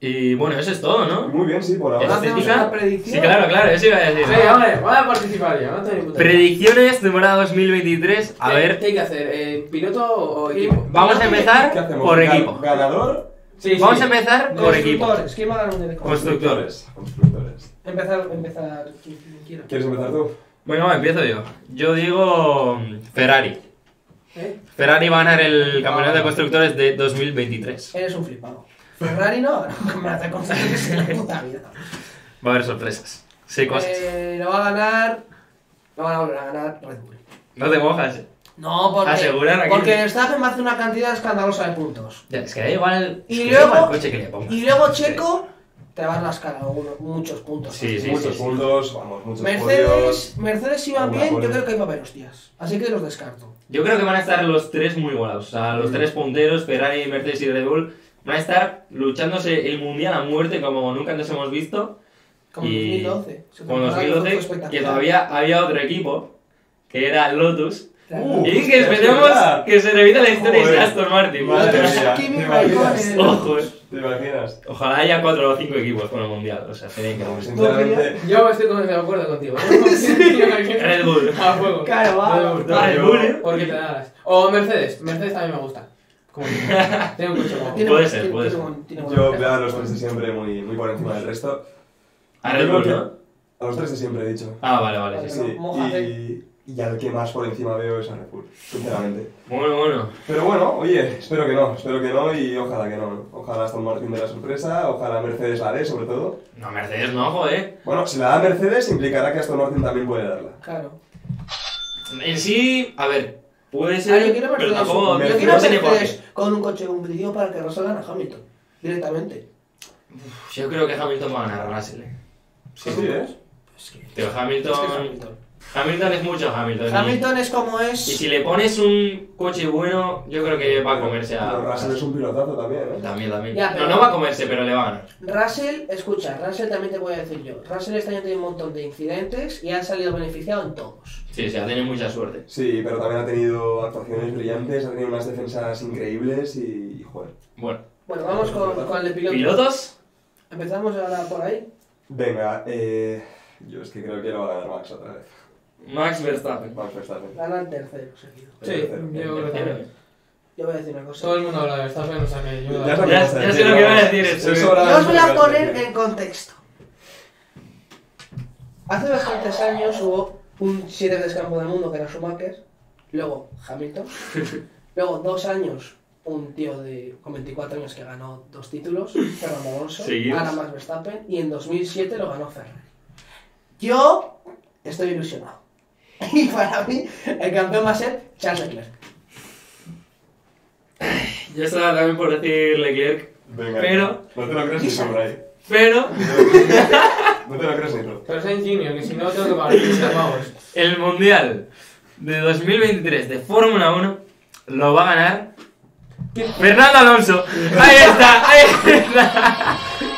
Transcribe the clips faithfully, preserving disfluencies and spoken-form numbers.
Y bueno, eso es todo, ¿no? Muy bien, sí, por ahora. ¿Hacemos ¿Estética? una predicción? Sí, claro, claro, eso iba a decir. Sí, hombre, voy a participar ya, no tengo ni puta idea. Predicciones temporada dos mil veintitrés. A ¿Qué- ver, ¿Qué hay que hacer? Eh, ¿Piloto o equipo? vamos a ¿Qué empezar hacemos? por Ga- equipo. ¿Ganador? Sí, Vamos sí. a empezar por equipo. Constructores, ¿quién va a ganar un de Constructores. Constructores. Empezar, empezar, quien quiera. ¿Quieres empezar tú? Bueno, va, empiezo yo. Yo digo mm, Ferrari. ¿Eh? Ferrari va a ganar el campeonato de constructores de dos mil veintitrés. Eres un flipado. Ferrari no, no me hace constructores en la puta vida. Va a haber sorpresas. Sí, cosas. Eh, lo va a ganar. Lo van a volver a ganar Red Bull. No te mojas. No, porque. Asegurar aquí. Porque Verstappen va a hacer una cantidad escandalosa de puntos. Ya, es que da igual. Y es que luego- da igual el coche que le pongas. Y luego Checo te va a rascar algunos, muchos puntos. Sí, sí, muchos sí, sí. puntos, vamos, muchos Mercedes, podios. Mercedes si van Alguna bien, pole. yo creo que ahí va a haber hostias. Así que los descarto. Yo creo que van a estar los tres muy igualados. O sea, los Mm. tres punteros, Ferrari, Mercedes y Red Bull, van a estar luchándose el mundial a muerte como nunca antes hemos visto. Como en Y- dos mil doce. Esa Como en temporada dos mil fue doce, espectacular. que todavía había otro equipo, que era Lotus. Claro. Uh, Y que hostia, es esperemos verdad. que se repita la historia y Joder. sea Aston Martin. Madre Madre Lotus, mía, Kimi ¿te Raikkonen. imaginas? Ojo, eh. ¿Te imaginas? Ojalá haya cuatro o cinco equipos con el mundial. O sea, sería No, increíble. sinceramente. Yo estoy con- de acuerdo contigo. Red Bull. A fuego. Claro, va. Red Bull. Red Bull, ¿eh? Porque te das. O Mercedes. Mercedes también me gusta. Como tiene un coche guapo. Tiene Puede buen- ser, tiene- puede tiene ser. buen- tiene buen Yo reflejo. veo a los tres de siempre muy, muy por encima del resto. A Red Yo Bull, creo ¿no? que- A los tres de siempre he dicho. Ah, vale, vale, sí, sí. Sí, mójate. y, y al que más por encima veo es a Red Bull, sinceramente. Bueno, bueno. Pero bueno, oye, espero que no, espero que no y ojalá que no. ¿no? Ojalá Aston Martin dé la sorpresa, ojalá Mercedes la dé, sobre todo. No, Mercedes no, joder. Bueno, si la da Mercedes implicará que Aston Martin también puede darla. Claro. En sí, a ver, puede Ah, ser, yo quiero pero Mercedes, tampoco... Mercedes yo quiero no tiene por qué. Mercedes con un coche competitivo para que Russell gane a Hamilton. Directamente. Yo creo que Hamilton va a ganar a Russell, eh. Sí, sí, ¿eh? Es que, Pero es que Hamilton... es Hamilton. Hamilton es mucho Hamilton. y- Hamilton es como Y es. si le pones un coche bueno, yo creo que va a comerse a... Pero Russell es un pilotazo también, ¿eh? También, también. Ya, pero- No, no va a comerse, pero le va a ganar. Russell, escucha, Russell también te voy a decir yo. Russell este año tiene un montón de incidentes y ha salido beneficiado en todos. Sí, sí, ha tenido mucha suerte. Sí, pero también ha tenido actuaciones brillantes, ha tenido unas defensas increíbles y, y joder. Bueno, Bueno, vamos con, con el de piloto. ¿pilotos? Empezamos ahora por ahí. Venga, eh, yo es que creo que lo va a ganar Max otra vez. Max Verstappen. Max Verstappen. Gana el tercero seguido. Sí, yo creo que también. Yo voy a decir una cosa. Todo el mundo habla de Verstappen, o sea que yo... Ya sabes Ya- lo que vas a ya decir, sé lo que iba a vamos. decir, Soy eso. sobradamente Yo os voy a lo que vas poner decir. en contexto. Hace bastantes años hubo un siete veces campeón del mundo que era Schumacher, luego Hamilton, luego dos años un tío de con veinticuatro años que ganó dos títulos, Fernando Alonso, Seguidos. ahora Max Verstappen, y en dos mil siete lo ganó Ferrari. Yo estoy ilusionado. Y para mí el campeón va a ser Charles Leclerc. Yo estaba también por decir Leclerc, Venga, Pero- no te lo crees ni tú, Bray. pero No te lo crees ni tú. Pero es ingenio, que si no tengo que pagar quince pavos. el Mundial de dos mil veintitrés de Fórmula uno lo va a ganar Fernando Alonso. Ahí está, ahí está.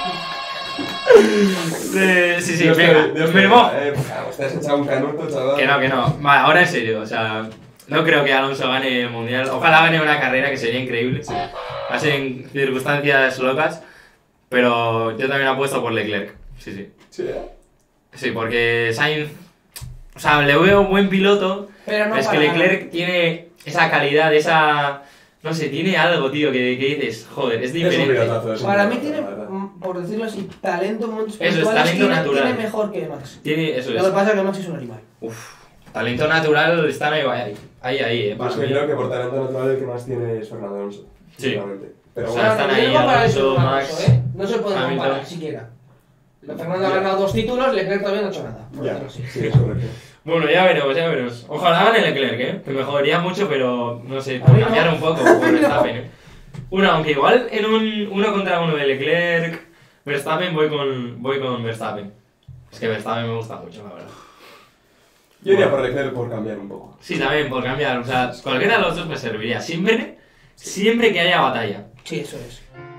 Eh, sí, sí, Dios te- venga, Dios te me bendiga, mojo. eh, pues, te has echado un canuto, chaval. Que no, que no. Vale, ahora en serio, o sea, no creo que Alonso gane el Mundial. Ojalá gane una carrera, que sería increíble. Va a ser en circunstancias locas, pero yo también apuesto por Leclerc. Sí, sí. Sí, ¿eh? Sí, porque Sainz, o sea, le veo un buen piloto, Pero no pero es que para Leclerc ganar. tiene esa calidad, esa... No sé, tiene algo, tío, que, que dices, joder, es Es un diferente. pilotazo, es un Para mí pilotazo, tiene, la verdad. mm, por decirlo así, talento en momentos Eso es, puntuales, talento tiene, natural. tiene mejor que Max. Tiene, eso Lo que es. pasa es que Max es un animal. Uf, talento natural está ahí, ahí, ahí, ahí eh, Yo para es que mí. creo que por talento natural el que más tiene es Fernando Alonso. Sí. sinceramente. Pero O bueno, sea, están ahí no para Alonso, eso, Max, ¿eh? No se puede Hamilton. comparar siquiera. Fernando ha Ya. ganado dos títulos, Leclerc todavía no ha hecho nada. por ya, decirlo así. sí, es correcto. Bueno, ya veremos, ya veremos. Ojalá gane Leclerc, ¿eh? Que mejoraría mucho, pero no sé, A por mí no. cambiar un poco, por Verstappen, ¿eh? Uno, aunque igual en un uno contra uno de Leclerc, Verstappen, voy con, voy con Verstappen. Es que Verstappen me gusta mucho, la verdad. Yo iría por Leclerc por cambiar un poco. Sí, también, por cambiar, o sea, cualquiera de los dos me serviría. Siempre, siempre que haya batalla. Sí, eso es.